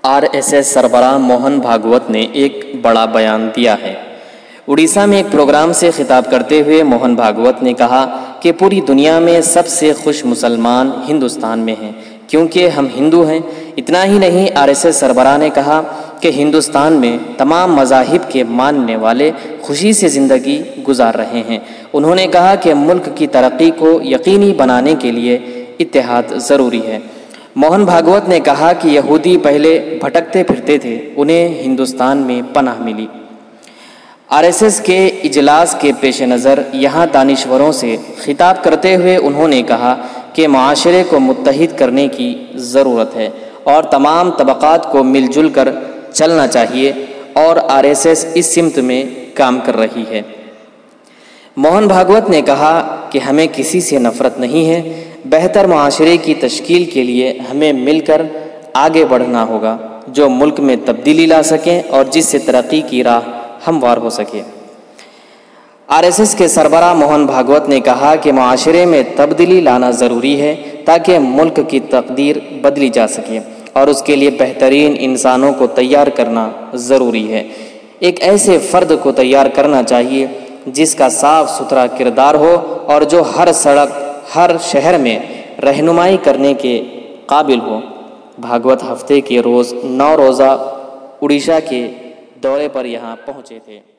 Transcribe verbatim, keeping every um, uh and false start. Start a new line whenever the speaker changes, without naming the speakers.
R S S سربراہ موہن بھاگوت نے ایک بڑا بیان دیا ہے۔ اڑیسہ میں ایک پروگرام سے خطاب کرتے ہوئے موہن بھاگوت نے کہا کہ پوری دنیا میں سب سے خوش مسلمان ہندوستان میں ہیں کیونکہ ہم ہندو ہیں۔ اتنا ہی نہیں، آر ایس ایس سربراہ نے کہا کہ ہندوستان میں تمام مذاہب کے ماننے والے خوشی سے زندگی گزار رہے ہیں۔ انہوں نے کہا کہ ملک کی ترقی کو یقینی بنانے کے لیے اتحاد ضروری ہے۔ موہن بھاگوت نے کہا کہ یہودی پہلے بھٹکتے پھرتے تھے، انہیں ہندوستان میں پناہ ملی۔ آر ایس ایس کے اجلاس کے پیش نظر یہاں دانشوروں سے خطاب کرتے ہوئے انہوں نے کہا کہ معاشرے کو متحد کرنے کی ضرورت ہے اور تمام طبقات کو مل جل کر چلنا چاہیے، اور آر ایس ایس اس سمت میں کام کر رہی ہے۔ موہن بھاگوت نے کہا کہ ہمیں کسی سے نفرت نہیں ہے، بہتر معاشرے کی تشکیل کے لیے ہمیں مل کر آگے بڑھنا ہوگا جو ملک میں تبدیلی لا سکیں اور جس سے ترقی کی راہ ہموار ہو سکے۔ آر ایس ایس کے سربراہ موہن بھاگوت نے کہا کہ معاشرے میں تبدیلی لانا ضروری ہے تاکہ ملک کی تقدیر بدلی جا سکے، اور اس کے لیے بہترین انسانوں کو تیار کرنا ضروری ہے۔ ایک ایسے فرد کو تیار کرنا چاہیے جس کا صاف ستھرا کردار ہو اور جو ہر سڑک، ہر شہر میں رہنمائی کرنے کے قابل ہو۔ بھاگوت ہفتے کے روز نو روزہ اڑیسہ کے دورے پر یہاں پہنچے تھے۔